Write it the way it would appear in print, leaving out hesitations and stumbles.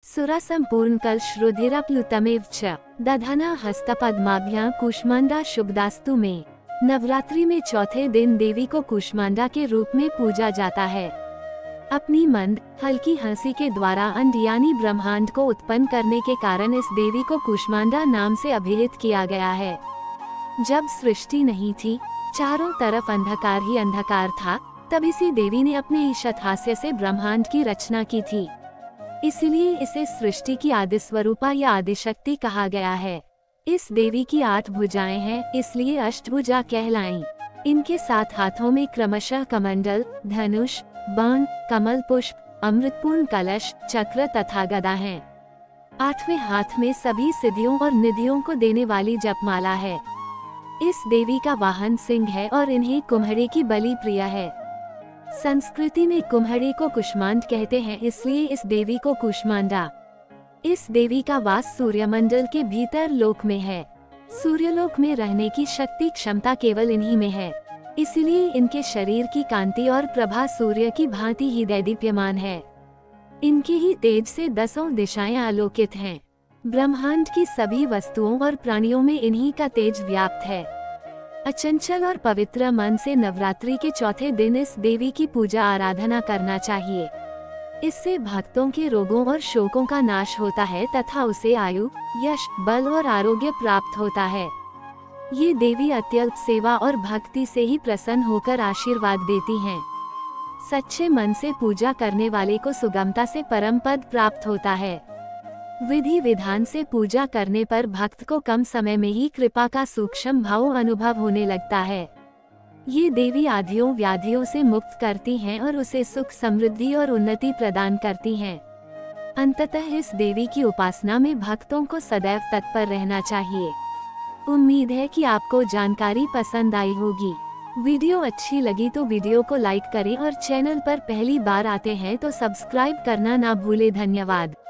सुरासम्पूर्णकलश्रुधिरप्लुतमेव च दधना हस्तपद्माभ्यां कूष्मांडा शुभदास्तु में। नवरात्रि में चौथे दिन देवी को कूष्मांडा के रूप में पूजा जाता है। अपनी मंद हल्की हंसी के द्वारा अंड यानी ब्रह्मांड को उत्पन्न करने के कारण इस देवी को कूष्मांडा नाम से अभिहित किया गया है। जब सृष्टि नहीं थी, चारों तरफ अंधकार ही अंधकार था, तब इसी देवी ने अपने ईशत हास्य से ब्रह्मांड की रचना की थी। इसलिए इसे सृष्टि की आदि स्वरूपा या आदिशक्ति कहा गया है। इस देवी की 8 भुजाएं हैं, इसलिए अष्टभुजा कहलाईं। इनके 7 हाथों में क्रमशः कमंडल, धनुष, बाण, कमल पुष्प, अमृतपूर्ण कलश, चक्र तथा गदा हैं। 8वें हाथ में सभी सिद्धियों और निधियों को देने वाली जपमाला है। इस देवी का वाहन सिंह है और इन्हें कुम्हड़े की बलि प्रिय है। संस्कृति में कुम्हड़े को कुष्मांड कहते हैं, इसलिए इस देवी को कूष्मांडा। इस देवी का वास सूर्यमंडल के भीतर लोक में है। सूर्यलोक में रहने की शक्ति क्षमता केवल इन्हीं में है, इसलिए इनके शरीर की कांति और प्रभा सूर्य की भांति ही दैदीप्यमान है। इनके ही तेज से 10 दिशाएं आलोकित हैं। ब्रह्मांड की सभी वस्तुओं और प्राणियों में इन्हीं का तेज व्याप्त है। अचंचल और पवित्र मन से नवरात्रि के चौथे दिन इस देवी की पूजा आराधना करना चाहिए। इससे भक्तों के रोगों और शोकों का नाश होता है तथा उसे आयु, यश, बल और आरोग्य प्राप्त होता है। ये देवी अत्यल्प सेवा और भक्ति से ही प्रसन्न होकर आशीर्वाद देती हैं। सच्चे मन से पूजा करने वाले को सुगमता से परम पद प्राप्त होता है। विधि विधान से पूजा करने पर भक्त को कम समय में ही कृपा का सूक्ष्म भाव अनुभव होने लगता है। ये देवी आधियों व्याधियों से मुक्त करती हैं और उसे सुख, समृद्धि और उन्नति प्रदान करती हैं। अंततः इस देवी की उपासना में भक्तों को सदैव तत्पर रहना चाहिए। उम्मीद है कि आपको जानकारी पसंद आई होगी। वीडियो अच्छी लगी तो वीडियो को लाइक करें और चैनल पर पहली बार आते हैं तो सब्सक्राइब करना ना भूले। धन्यवाद।